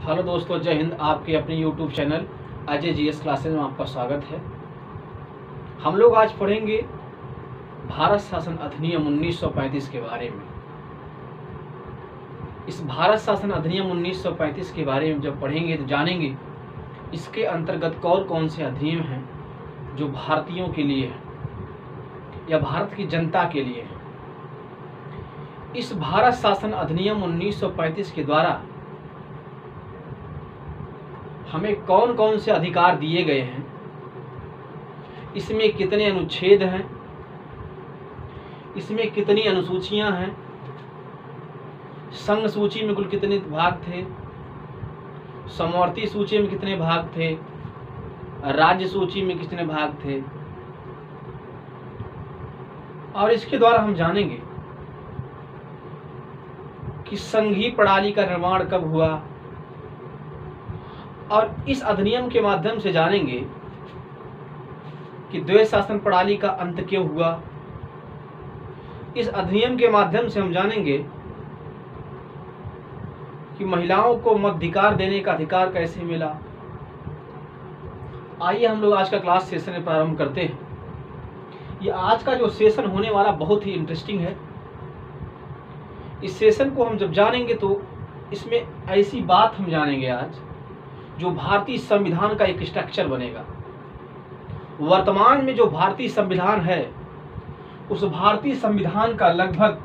Hello दोस्तों, जय हिंद। आपके अपने YouTube channel Ajay GS classes में आपका स्वागत है। हम लोग आज पढ़ेंगे भारत शासन अधिनियम 1935 के बारे में। इस भारत शासन अधिनियम 1935 के बारे में जब पढ़ेंगे तो जानेंगे इसके अंतर्गत कौन कौन से अधिनियम हैं जो भारतीयों के लिए हैं या भारत की जनता के लिए हैं। इस भारत शासन अधिनियम 1935 के द्वारा हमें कौन कौन से अधिकार दिए गए हैं, इसमें कितने अनुच्छेद हैं, इसमें कितनी अनुसूचियां हैं, संघ सूची में कुल कितने भाग थे, समवर्ती सूची में कितने भाग थे, राज्य सूची में कितने भाग थे, और इसके द्वारा हम जानेंगे कि संघीय प्रणाली का निर्माण कब हुआ, और इस अधिनियम के माध्यम से जानेंगे कि द्वैध शासन प्रणाली का अंत क्यों हुआ। इस अधिनियम के माध्यम से हम जानेंगे कि महिलाओं को मताधिकार देने का अधिकार कैसे मिला। आइए हम लोग आज का क्लास सेशन में प्रारंभ करते हैं। ये आज का जो सेशन होने वाला बहुत ही इंटरेस्टिंग है। इस सेशन को हम जब जानेंगे तो इसमें ऐसी बात हम जानेंगे आज जो भारतीय संविधान का एक स्ट्रक्चर बनेगा। वर्तमान में जो भारतीय संविधान है उस भारतीय संविधान का लगभग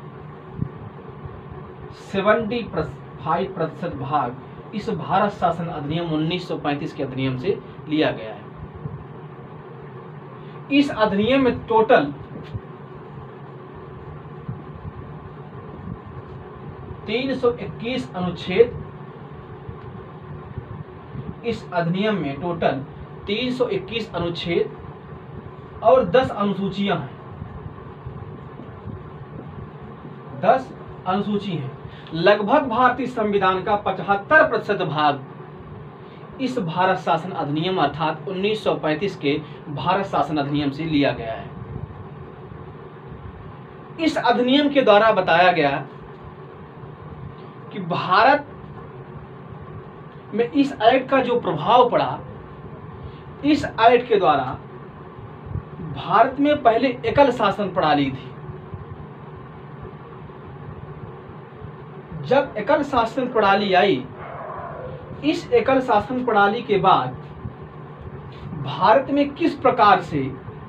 75% भाग इस भारत शासन अधिनियम 1935 के अधिनियम से लिया गया है। इस अधिनियम में टोटल 321 अनुच्छेद, इस अधिनियम में टोटल 321 अनुच्छेद और 10 अनुसूचियां हैं। 10 अनुसूची हैं। लगभग भारतीय संविधान का 75% भाग इस भारत शासन अधिनियम अर्थात 1935 के भारत शासन अधिनियम से लिया गया है। इस अधिनियम के द्वारा बताया गया कि भारत में इस एक्ट का जो प्रभाव पड़ा, इस एक्ट के द्वारा भारत में पहले एकल शासन प्रणाली थी। जब एकल शासन प्रणाली आई, इस एकल शासन प्रणाली के बाद भारत में किस प्रकार से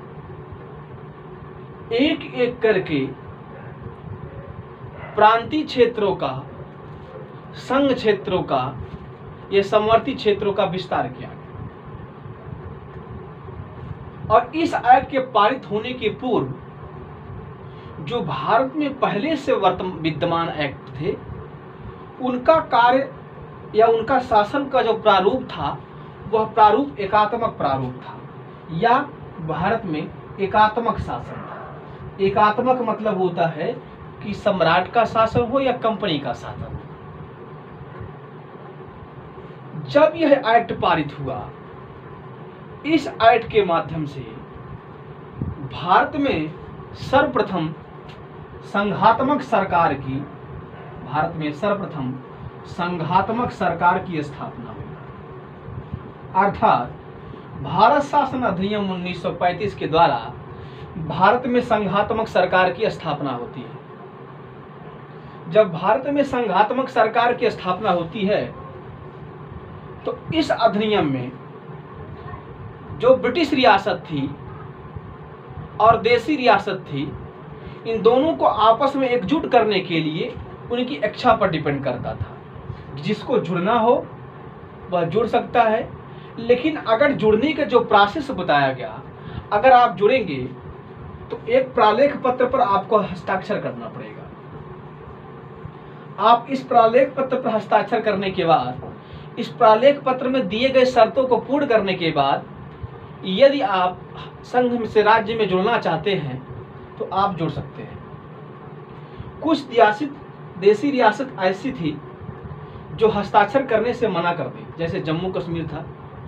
एक एक करके प्रांतीय क्षेत्रों का, संघ क्षेत्रों का, ये समवर्ती क्षेत्रों का विस्तार किया गया। और इस एक्ट के पारित होने के पूर्व जो भारत में पहले से विद्यमान एक्ट थे उनका कार्य या उनका शासन का जो प्रारूप था वह प्रारूप एकात्मक प्रारूप था, या भारत में एकात्मक शासन था। एकात्मक मतलब होता है कि सम्राट का शासन हो या कंपनी का शासन हो। जब यह एक्ट पारित हुआ, इस एक्ट के माध्यम से भारत में सर्वप्रथम संघात्मक सरकार की, भारत में सर्वप्रथम संघात्मक सरकार की स्थापना हुई। अर्थात भारत शासन अधिनियम 1935 के द्वारा भारत में संघात्मक सरकार की स्थापना होती है। जब भारत में संघात्मक सरकार की स्थापना होती है तो इस अधिनियम में जो ब्रिटिश रियासत थी और देसी रियासत थी, इन दोनों को आपस में एकजुट करने के लिए उनकी इच्छा पर डिपेंड करता था। जिसको जुड़ना हो वह जुड़ सकता है, लेकिन अगर जुड़ने का जो प्रोसेस बताया गया, अगर आप जुड़ेंगे तो एक प्रालेख पत्र पर आपको हस्ताक्षर करना पड़ेगा। आप इस प्रालेख पत्र पर हस्ताक्षर करने के बाद, इस प्रालेख पत्र में दिए गए शर्तों को पूर्ण करने के बाद यदि आप संघ से राज्य में जुड़ना चाहते हैं तो आप जुड़ सकते हैं। कुछ देसी रियासत ऐसी थी जो हस्ताक्षर करने से मना कर दी, जैसे जम्मू कश्मीर था।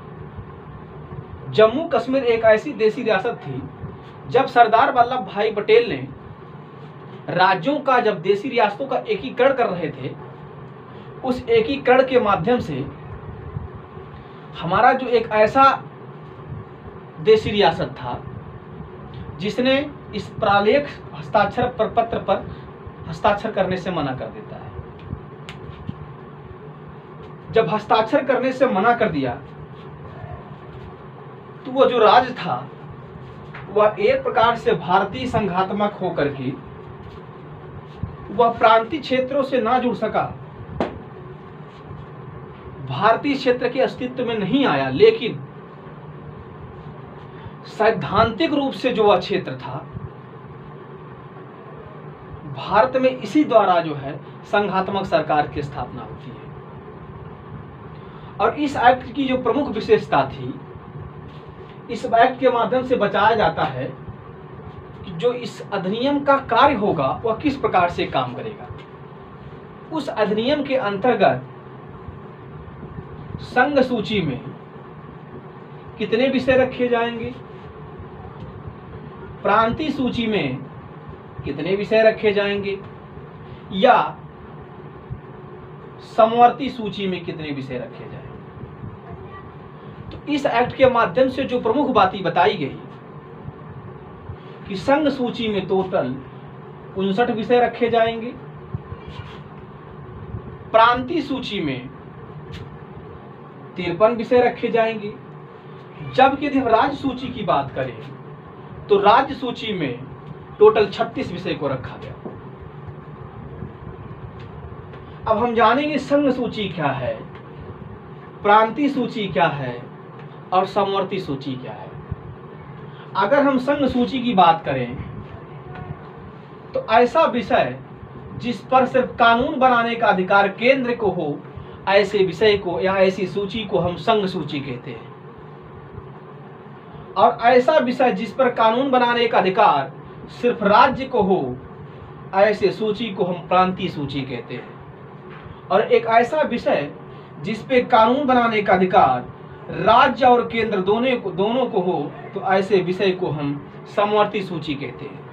जम्मू कश्मीर एक ऐसी देसी रियासत थी, जब सरदार वल्लभ भाई पटेल ने राज्यों का, जब देसी रियासतों का एकीकरण कर रहे थे उस एकीकरण के माध्यम से हमारा जो एक ऐसा देशी रियासत था जिसने इस प्रालेख हस्ताक्षर पत्र पर हस्ताक्षर करने से मना कर देता है। जब हस्ताक्षर करने से मना कर दिया तो वह जो राज्य था वह एक प्रकार से भारतीय संघात्मक होकर के वह प्रांतीय क्षेत्रों से ना जुड़ सका, भारतीय क्षेत्र के अस्तित्व में नहीं आया, लेकिन सैद्धांतिक रूप से जो वह क्षेत्र था भारत में इसी द्वारा जो है संघात्मक सरकार की स्थापना होती है। और इस एक्ट की जो प्रमुख विशेषता थी, इस एक्ट के माध्यम से बताया जाता है कि जो इस अधिनियम का कार्य होगा वह किस प्रकार से काम करेगा। उस अधिनियम के अंतर्गत संघ सूची में कितने विषय रखे जाएंगे, प्रांतीय सूची में कितने विषय रखे जाएंगे, या समवर्ती सूची में कितने विषय रखे जाएंगे। तो इस एक्ट के माध्यम से जो प्रमुख बातें बताई गई कि संघ सूची में टोटल 59 विषय रखे जाएंगे, प्रांतीय सूची में 53 विषय रखे जाएंगे, जबकि यदि हम राज्य सूची की बात करें तो राज्य सूची में टोटल 36 विषय को रखा गया। अब हम जानेंगे संघ सूची क्या है, प्रांतीय सूची क्या है और समवर्ती सूची क्या है। अगर हम संघ सूची की बात करें तो ऐसा विषय जिस पर सिर्फ कानून बनाने का अधिकार केंद्र को हो, ऐसे विषय को या ऐसी सूची को हम संघ सूची कहते हैं। और ऐसा विषय जिस पर कानून बनाने का अधिकार सिर्फ राज्य को हो, ऐसे सूची को हम प्रांतीय सूची कहते हैं। और एक ऐसा विषय जिस पे कानून बनाने का अधिकार राज्य और केंद्र दोनों को हो, तो ऐसे विषय को हम समवर्ती सूची कहते हैं।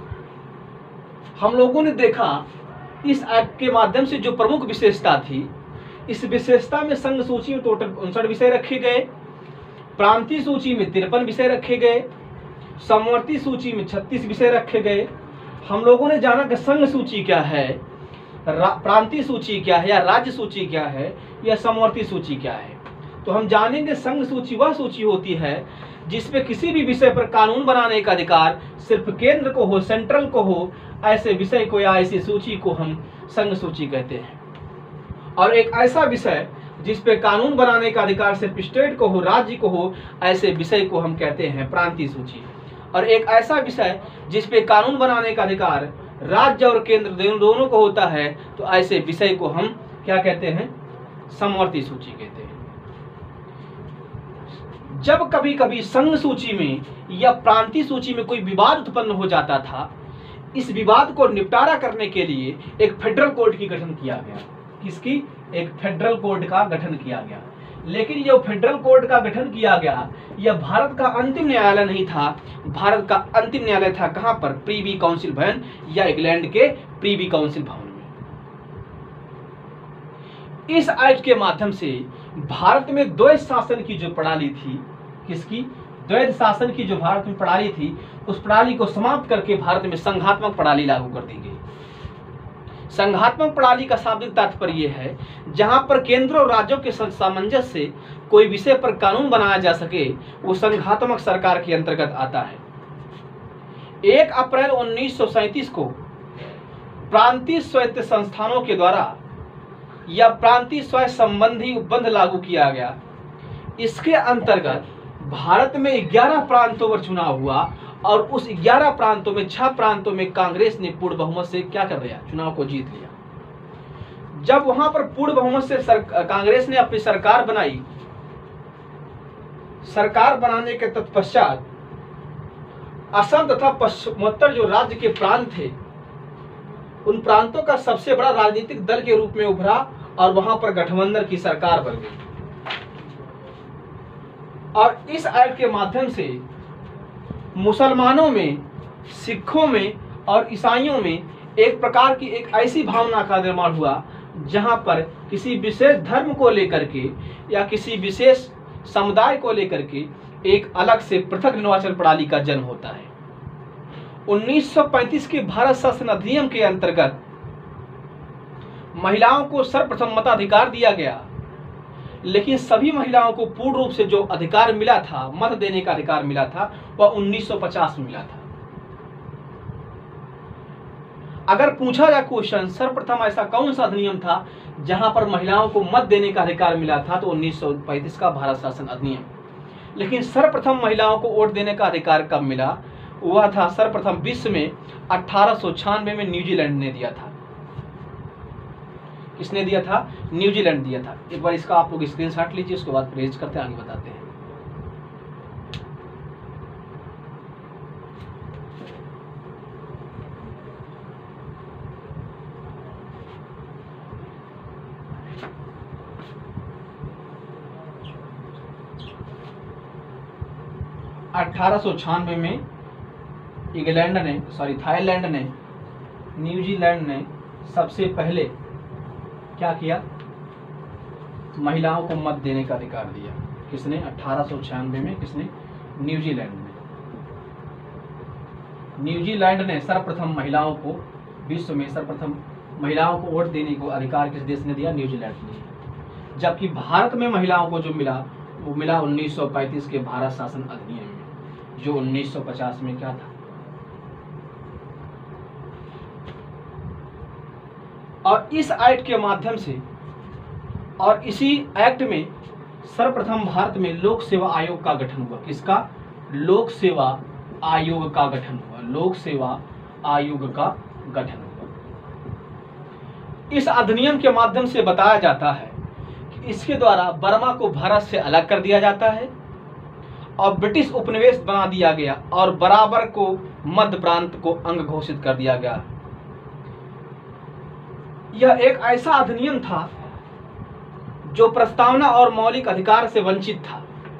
हम लोगों ने देखा इस एक्ट के माध्यम से जो प्रमुख विशेषता थी, इस विशेषता में संघ सूची में टोटल 59 विषय रखे गए, प्रांतीय सूची में 53 विषय रखे गए, समवर्ती सूची में 36 विषय रखे गए। हम लोगों ने जाना कि संघ सूची क्या है, प्रांतीय सूची क्या है, या राज्य सूची क्या है, या समवर्ती सूची क्या है। तो हम जानेंगे संघ सूची वह सूची होती है जिसपे किसी भी विषय पर कानून बनाने का अधिकार सिर्फ केंद्र को हो, सेंट्रल को हो, ऐसे विषय को या ऐसी सूची को हम संघ सूची कहते हैं। और एक ऐसा विषय जिस पे कानून बनाने का अधिकार सिर्फ स्टेट को हो, राज्य को हो, ऐसे विषय को हम कहते हैं प्रांतीय सूची। और एक ऐसा विषय जिस पे कानून बनाने का अधिकार राज्य और केंद्र दोनों को होता है, तो ऐसे विषय को हम क्या कहते हैं, समवर्ती सूची कहते हैं। जब कभी कभी संघ सूची में या प्रांतीय सूची में कोई विवाद उत्पन्न हो जाता था, इस विवाद को निपटारा करने के लिए एक फेडरल कोर्ट की गठन किया गया। किसकी? एक फेडरल कोर्ट का गठन किया गया। लेकिन जो फेडरल कोर्ट का गठन किया गया, यह भारत का अंतिम न्यायालय नहीं था। भारत का अंतिम न्यायालय था कहां पर? प्रीवी काउंसिल भवन, या इंग्लैंड के प्रीवी काउंसिल भवन में। इस एक्ट के माध्यम से भारत में द्वैध शासन की जो प्रणाली थी, किसकी? द्वैध शासन की जो भारत में प्रणाली थी, उस प्रणाली को समाप्त करके भारत में संघात्मक प्रणाली लागू कर दी गई। संघात्मक प्रणाली का शाब्दिक तात्पर्य यह है जहां पर केंद्र और राज्यों के सामंजस्य से कोई विषय पर कानून बनाया जा सके, वो संघात्मक सरकार के अंतर्गत आता है। 1 अप्रैल 1937 को प्रांतीय स्वायत्त संस्थानों के द्वारा या प्रांतीय स्वायत्त संबंधी उपबंध लागू किया गया। इसके अंतर्गत भारत में 11 प्रांतों पर चुनाव हुआ और उस 11 प्रांतों में 6 प्रांतों में कांग्रेस ने पूर्ण बहुमत से क्या कर लिया? चुनाव को जीत लिया। जब वहां पर पूर्ण बहुमत से कांग्रेस ने अपनी सरकार बनाई, सरकार बनाने के तत्पश्चात असम तथा पश्चिमोत्तर जो राज्य के प्रांत थे, उन प्रांतों का सबसे बड़ा राजनीतिक दल के रूप में उभरा और वहां पर गठबंधन की सरकार बन गई। और इस एक्ट के माध्यम से मुसलमानों में, सिखों में और ईसाइयों में एक प्रकार की एक ऐसी भावना का निर्माण हुआ जहां पर किसी विशेष धर्म को लेकर के या किसी विशेष समुदाय को लेकर के एक अलग से पृथक निर्वाचन प्रणाली का जन्म होता है। 1935 के भारत शासन अधिनियम के अंतर्गत महिलाओं को सर्वप्रथम मताधिकार दिया गया, लेकिन सभी महिलाओं को पूर्ण रूप से जो अधिकार मिला था, मत देने का अधिकार मिला था, वह 1950 में मिला था। अगर पूछा जाए क्वेश्चन, सर्वप्रथम ऐसा कौन सा अधिनियम था जहां पर महिलाओं को मत देने का अधिकार मिला था, तो 1935 का भारत शासन अधिनियम। लेकिन सर्वप्रथम महिलाओं को वोट देने का अधिकार कब मिला? वह था सर्वप्रथम विश्व में 1896 में न्यूजीलैंड ने दिया था। किसने दिया था? न्यूजीलैंड दिया था। एक बार इसका आप लोग स्क्रीनशॉट लीजिए, उसके बाद परहेज करते हैं, आगे बताते हैं। में थाईलैंड ने, न्यूजीलैंड ने सबसे पहले क्या किया? महिलाओं को मत देने का अधिकार दिया। किसने? 1896 में। किसने? न्यूजीलैंड ने। न्यूजीलैंड ने सर्वप्रथम महिलाओं को, विश्व में सर्वप्रथम महिलाओं को वोट देने को अधिकार किस देश ने दिया? न्यूजीलैंड ने। जबकि भारत में महिलाओं को जो मिला वो मिला 1935 के भारत शासन अधिनियम में, जो 1950 में क्या था? और इस एक्ट के माध्यम से, और इसी एक्ट में सर्वप्रथम भारत में लोक सेवा आयोग का गठन हुआ। किसका? लोक सेवा आयोग का गठन हुआ। लोक सेवा आयोग का गठन हुआ। इस अधिनियम के माध्यम से बताया जाता है कि इसके द्वारा बर्मा को भारत से अलग कर दिया जाता है और ब्रिटिश उपनिवेश बना दिया गया और बराबर को मध्य प्रांत को अंग घोषित कर दिया गया। यह एक ऐसा अधिनियम था जो प्रस्तावना और मौलिक अधिकार से वंचित था।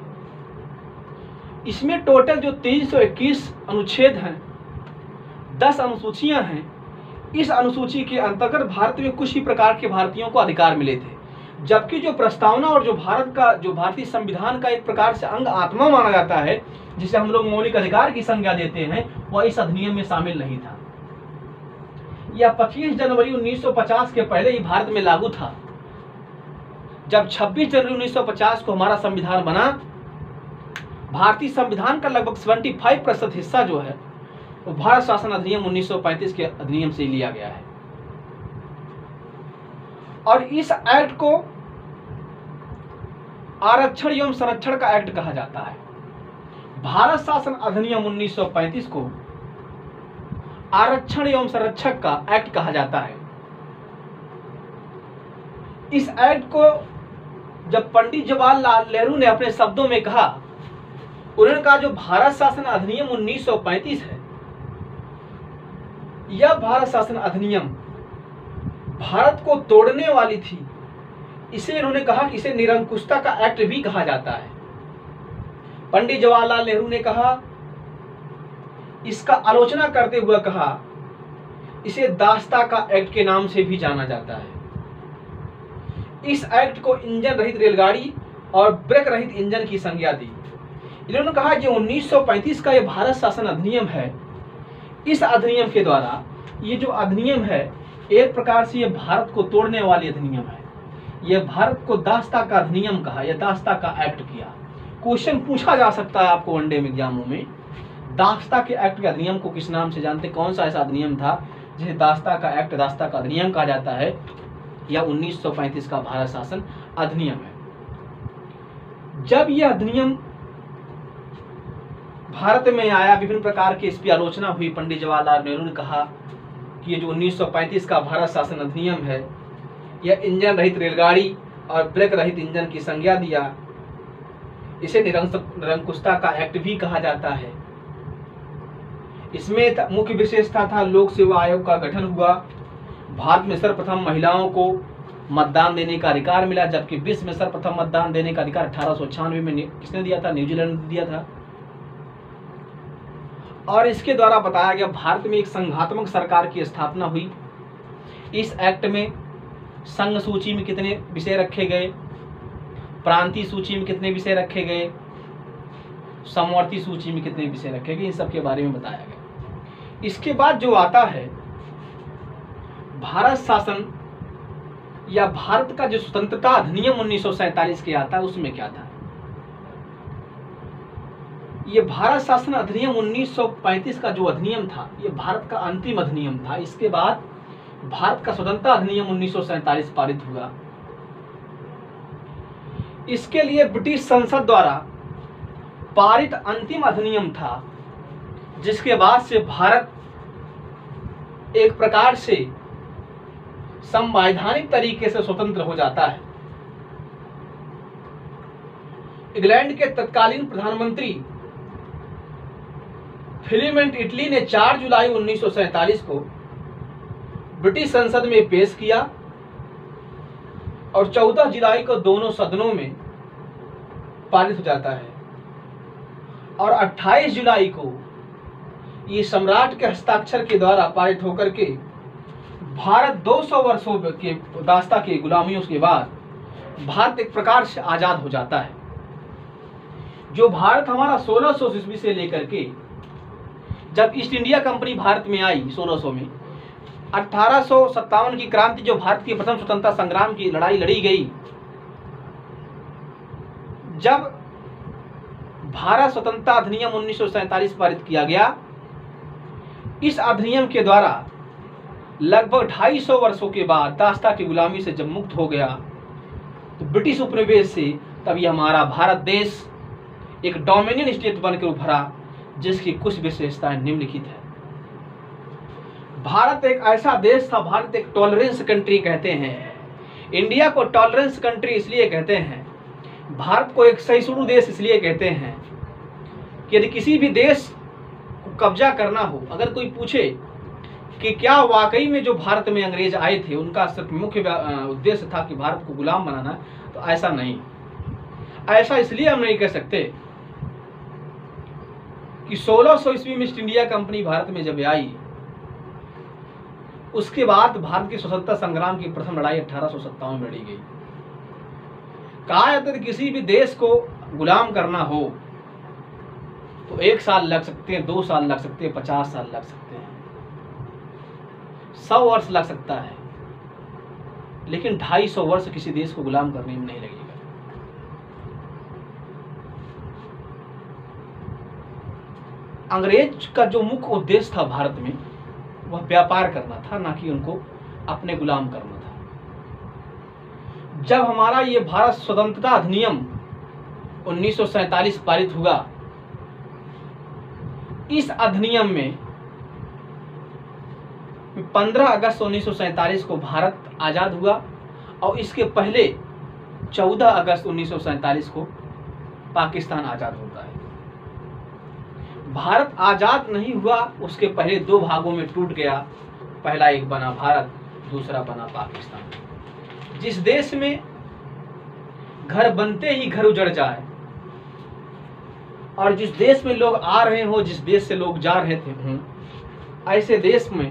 इसमें टोटल जो 321 अनुच्छेद हैं, 10 अनुसूचियां हैं। इस अनुसूची के अंतर्गत भारत में कुछ ही प्रकार के भारतीयों को अधिकार मिले थे, जबकि जो प्रस्तावना और जो भारतीय संविधान का एक प्रकार से अंग आत्मा माना जाता है, जिसे हम लोग मौलिक अधिकार की संज्ञा देते हैं, वह इस अधिनियम में शामिल नहीं था। यह 25 जनवरी 1950 के पहले ही भारत में लागू था। जब 26 जनवरी 1950 को हमारा संविधान बना, भारतीय संविधान का लगभग 75% हिस्सा जो है वो भारत शासन अधिनियम 1935 के अधिनियम से लिया गया है। और इस एक्ट को आरक्षण एवं संरक्षण का एक्ट कहा जाता है। भारत शासन अधिनियम 1935 को आरक्षण एवं संरक्षक का एक्ट कहा जाता है। इस एक्ट को जब पंडित जवाहरलाल नेहरू ने अपने शब्दों में कहा, उन्होंने कहा जो भारत शासन अधिनियम 1935 है, यह भारत शासन अधिनियम भारत को तोड़ने वाली थी। इसे इन्होंने कहा कि इसे निरंकुशता का एक्ट भी कहा जाता है। पंडित जवाहरलाल नेहरू ने कहा, इसका आलोचना करते हुए कहा, इसे दास्ता का एक्ट के नाम से भी जाना जाता है। इस एक्ट को इंजन रहित रेलगाड़ी और ब्रेक रहित इंजन की संज्ञा दी। इन्होंने कहा जो 1935 का यह भारत शासन अधिनियम है, इस अधिनियम के द्वारा ये जो अधिनियम है एक प्रकार से ये भारत को तोड़ने वाली अधिनियम है। यह भारत को दास्ता का अधिनियम कहा, यह दास्ता का एक्ट किया। क्वेश्चन पूछा जा सकता है आपको वनडे में एग्जामों में, दास्ता के एक्ट के अधिनियम को किस नाम से जानते? कौन सा ऐसा अधिनियम था जिसे दास्ता का एक्ट, दास्ता का अधिनियम कहा जाता है? या 1935 का भारत शासन अधिनियम है। जब यह अधिनियम भारत में आया, विभिन्न प्रकार की इसकी आलोचना हुई। पंडित जवाहरलाल नेहरू ने कहा कि ये जो 1935 का भारत शासन अधिनियम है, यह इंजन रहित रेलगाड़ी और ब्रेक रहित इंजन की संज्ञा दिया। इसे निरंकुशता का एक्ट भी कहा जाता है। इसमें मुख्य विशेषता था लोक सेवा आयोग का गठन हुआ। भारत में सर्वप्रथम महिलाओं को मतदान देने का अधिकार मिला, जबकि विश्व में सर्वप्रथम मतदान देने का अधिकार 1896 में किसने दिया था? न्यूजीलैंड ने दिया था। और इसके द्वारा बताया गया भारत में एक संघात्मक सरकार की स्थापना हुई। इस एक्ट में संघ सूची में कितने विषय रखे गए, प्रांतीय सूची में कितने विषय रखे गए, समवर्ती सूची में कितने विषय रखे गए, इन सब के बारे में बताया गया। इसके बाद जो आता है भारत शासन या भारत का जो स्वतंत्रता अधिनियम 1947 के आता है, उसमें क्या था? ये भारत शासन अधिनियम 1935 का जो अधिनियम था, ये भारत का अंतिम अधिनियम था। इसके बाद भारत का स्वतंत्रता अधिनियम 1947 पारित हुआ। इसके लिए ब्रिटिश संसद द्वारा पारित अंतिम अधिनियम था, जिसके बाद से भारत एक प्रकार से संवैधानिक तरीके से स्वतंत्र हो जाता है। इंग्लैंड के तत्कालीन प्रधानमंत्री फिलिमेंट इटली ने 4 जुलाई 1947 को ब्रिटिश संसद में पेश किया और 14 जुलाई को दोनों सदनों में पारित हो जाता है और 28 जुलाई को ये सम्राट के हस्ताक्षर के द्वारा पारित होकर के भारत 200 वर्षों के दास्ता की गुलामियों के बाद भारत एक प्रकार से आजाद हो जाता है। जो भारत हमारा 1600 ईस्वी से लेकर के जब ईस्ट इंडिया कंपनी भारत में आई 1600 में, 1857 की क्रांति जो भारत की प्रथम स्वतंत्रता संग्राम की लड़ाई लड़ी गई, जब भारत स्वतंत्रता अधिनियम 1947 पारित किया गया, इस अधिनियम के द्वारा लगभग 250 वर्षों के बाद दास्ता की गुलामी से जब मुक्त हो गया, तो ब्रिटिश उपनिवेश से तभी हमारा भारत देश एक डोमिनियन स्टेट बनकर उभरा, जिसकी कुछ विशेषताएं निम्नलिखित है। भारत एक ऐसा देश था, भारत एक टॉलरेंस कंट्री कहते हैं। इंडिया को टॉलरेंस कंट्री इसलिए कहते हैं, भारत को एक सहिष्णु देश इसलिए कहते हैं कि यदि किसी भी देश को कब्जा करना हो, अगर कोई पूछे कि क्या वाकई में जो भारत में अंग्रेज आए थे उनका सिर्फ मुख्य उद्देश्य था कि भारत को गुलाम बनाना, तो ऐसा नहीं। ऐसा इसलिए हम नहीं कह सकते कि 1600 ईस्वी में ईस्ट इंडिया कंपनी भारत में जब आई, उसके बाद भारत की स्वतंत्रता संग्राम की प्रथम लड़ाई 1857 में लड़ी गई। कहा जाता है किसी भी देश को गुलाम करना हो तो 1 साल लग सकते हैं, 2 साल लग सकते हैं, 50 साल लग सकते हैं, 100 वर्ष लग सकता है, लेकिन 250 वर्ष किसी देश को गुलाम करने में नहीं लगेगा। अंग्रेज का जो मुख्य उद्देश्य था भारत में, वह व्यापार करना था, ना कि उनको अपने गुलाम करना था। जब हमारा ये भारत स्वतंत्रता अधिनियम 1947 पारित हुआ, इस अधिनियम में 15 अगस्त 1947 को भारत आजाद हुआ और इसके पहले 14 अगस्त 1947 को पाकिस्तान आजाद होता है। भारत आजाद नहीं हुआ, उसके पहले 2 भागों में टूट गया। पहला एक बना भारत, दूसरा बना पाकिस्तान। जिस देश में घर बनते ही घर उजड़ जाए और जिस देश में लोग आ रहे हो, जिस देश से लोग जा रहे थे, ऐसे देश में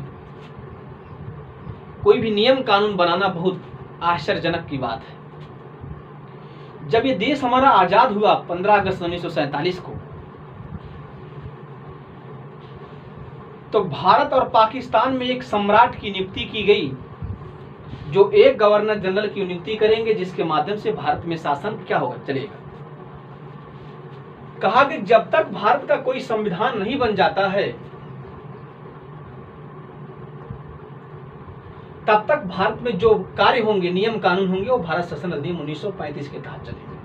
कोई भी नियम कानून बनाना बहुत आश्चर्यजनक की बात है। जब ये देश हमारा आजाद हुआ 15 अगस्त 1947 को, तो भारत और पाकिस्तान में एक सम्राट की नियुक्ति की गई, जो एक गवर्नर जनरल की नियुक्ति करेंगे, जिसके माध्यम से भारत में शासन क्या होगा, चलेगा। कहा कि जब तक भारत का कोई संविधान नहीं बन जाता है, तब तक भारत में जो कार्य होंगे, नियम कानून होंगे, वो भारत शासन अधिनियम 1935 के तहत चलेंगे।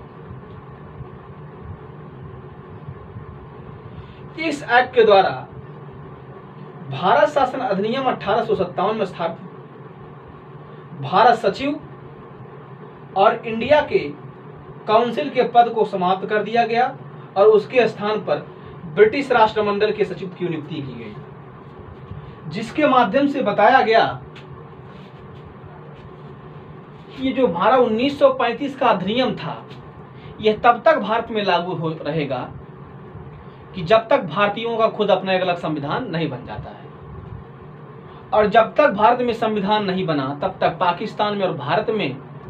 इस एक्ट के द्वारा भारत शासन अधिनियम 1857 में स्थापित भारत सचिव और इंडिया के काउंसिल के पद को समाप्त कर दिया गया और उसके स्थान पर ब्रिटिश राष्ट्रमंडल के सचिव की नियुक्ति की गई, जिसके माध्यम से बताया गया कि ये जो हमारा 1935 का अधिनियम था, यह तब तक भारत में लागू हो रहेगा कि जब तक भारतीयों का खुद अपना एक अलग संविधान नहीं बन जाता है। और जब तक भारत में संविधान नहीं बना तब तक पाकिस्तान में और भारत में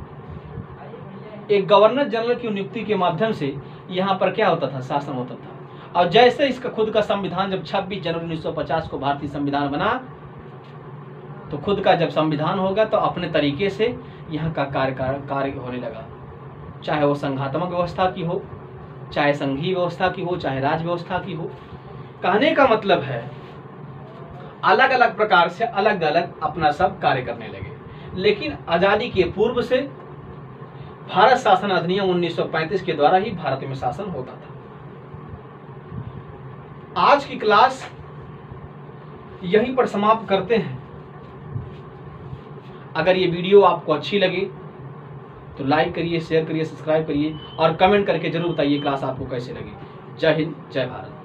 एक गवर्नर जनरल की नियुक्ति के माध्यम से यहाँ पर क्या होता था, शासन होता था। और जैसे इसका खुद का संविधान जब 26 जनवरी 1950 को भारतीय संविधान बना, तो खुद का जब संविधान होगा तो अपने तरीके से यहाँ का कार्य होने लगा, चाहे वो संघात्मक व्यवस्था की हो, चाहे संघीय व्यवस्था की हो, चाहे राज व्यवस्था की हो। कहने का मतलब है अलग अलग प्रकार से अलग अलग अपना सब कार्य करने लगे। लेकिन आजादी के पूर्व से भारत शासन अधिनियम 1935 के द्वारा ही भारत में शासन होता था। आज की क्लास यहीं पर समाप्त करते हैं। अगर ये वीडियो आपको अच्छी लगे तो लाइक करिए, शेयर करिए, सब्सक्राइब करिए और कमेंट करके जरूर बताइए क्लास आपको कैसे लगी। जय हिंद, जय भारत।